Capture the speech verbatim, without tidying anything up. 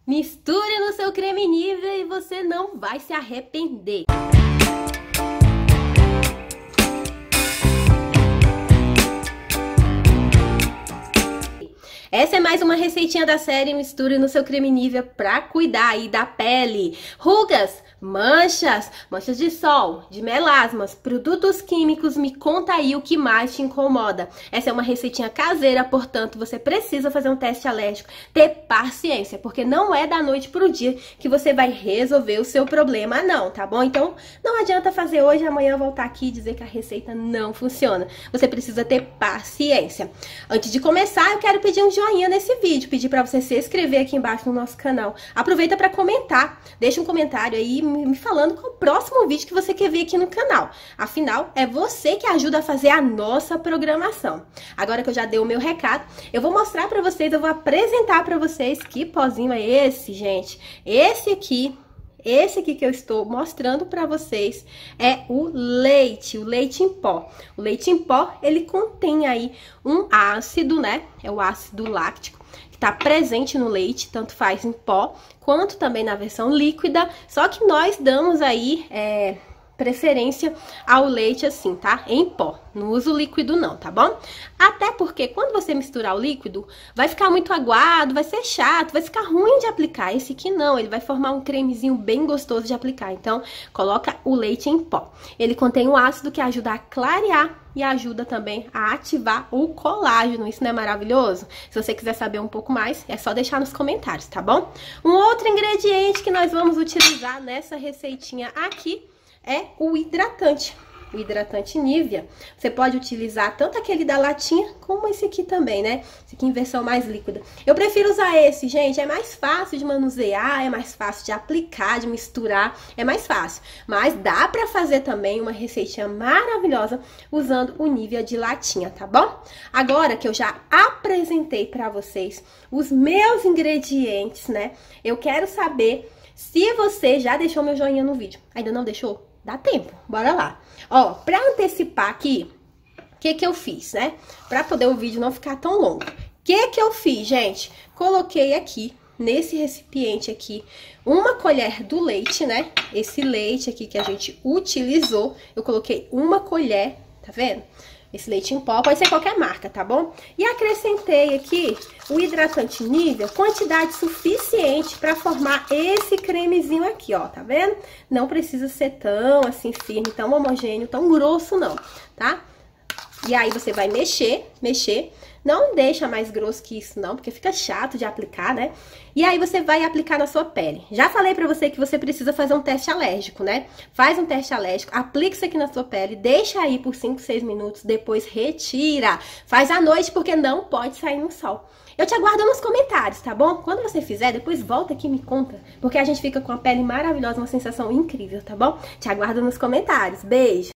Misture no seu creme Nivea e você não vai se arrepender. Essa é mais uma receitinha da série Misture no seu creme Nivea pra cuidar aí da pele. Rugas, manchas, manchas de sol, de melasmas, produtos químicos, me conta aí o que mais te incomoda. Essa é uma receitinha caseira, portanto você precisa fazer um teste alérgico, ter paciência, porque não é da noite pro dia que você vai resolver o seu problema não, tá bom? Então não adianta fazer hoje, amanhã voltar aqui e dizer que a receita não funciona. Você precisa ter paciência. Antes de começar, eu quero pedir um joinha nesse vídeo, pedir pra você se inscrever aqui embaixo no nosso canal. Aproveita pra comentar, deixa um comentário aí me falando qual o próximo vídeo que você quer ver aqui no canal. Afinal, é você que ajuda a fazer a nossa programação. Agora que eu já dei o meu recado, eu vou mostrar pra vocês, eu vou apresentar pra vocês que pozinho é esse, gente. Esse aqui... Esse aqui que eu estou mostrando para vocês é o leite, o leite em pó. O leite em pó, ele contém aí um ácido, né? É o ácido láctico, que está presente no leite, tanto faz em pó, quanto também na versão líquida. Só que nós damos aí... É... preferência ao leite assim, tá? Em pó. Não uso líquido não, tá bom? Até porque quando você misturar o líquido, vai ficar muito aguado, vai ser chato, vai ficar ruim de aplicar. Esse aqui não, ele vai formar um cremezinho bem gostoso de aplicar. Então, coloca o leite em pó. Ele contém um ácido que ajuda a clarear e ajuda também a ativar o colágeno. Isso não é maravilhoso? Se você quiser saber um pouco mais, é só deixar nos comentários, tá bom? Um outro ingrediente que nós vamos utilizar nessa receitinha aqui é o hidratante, o hidratante Nivea. Você pode utilizar tanto aquele da latinha, como esse aqui também, né? Esse aqui em versão mais líquida. Eu prefiro usar esse, gente, é mais fácil de manusear, é mais fácil de aplicar, de misturar, é mais fácil. Mas dá pra fazer também uma receitinha maravilhosa usando o Nivea de latinha, tá bom? Agora que eu já apresentei pra vocês os meus ingredientes, né? Eu quero saber se você já deixou meu joinha no vídeo. Ainda não deixou? Dá tempo, bora lá. Ó, pra antecipar aqui, o que que eu fiz, né? Pra poder o vídeo não ficar tão longo. O que que eu fiz, gente? Coloquei aqui, nesse recipiente aqui, uma colher do leite, né? Esse leite aqui que a gente utilizou, eu coloquei uma colher, tá vendo? Esse leite em pó, pode ser qualquer marca, tá bom? E acrescentei aqui o hidratante Nivea, quantidade suficiente para formar esse cremezinho aqui, ó, tá vendo? Não precisa ser tão assim firme, tão homogêneo, tão grosso não, tá? E aí você vai mexer, mexer, não deixa mais grosso que isso não, porque fica chato de aplicar, né? E aí você vai aplicar na sua pele. Já falei pra você que você precisa fazer um teste alérgico, né? Faz um teste alérgico, aplica isso aqui na sua pele, deixa aí por cinco, seis minutos, depois retira. Faz à noite porque não pode sair no sol. Eu te aguardo nos comentários, tá bom? Quando você fizer, depois volta aqui e me conta, porque a gente fica com a pele maravilhosa, uma sensação incrível, tá bom? Te aguardo nos comentários. Beijo!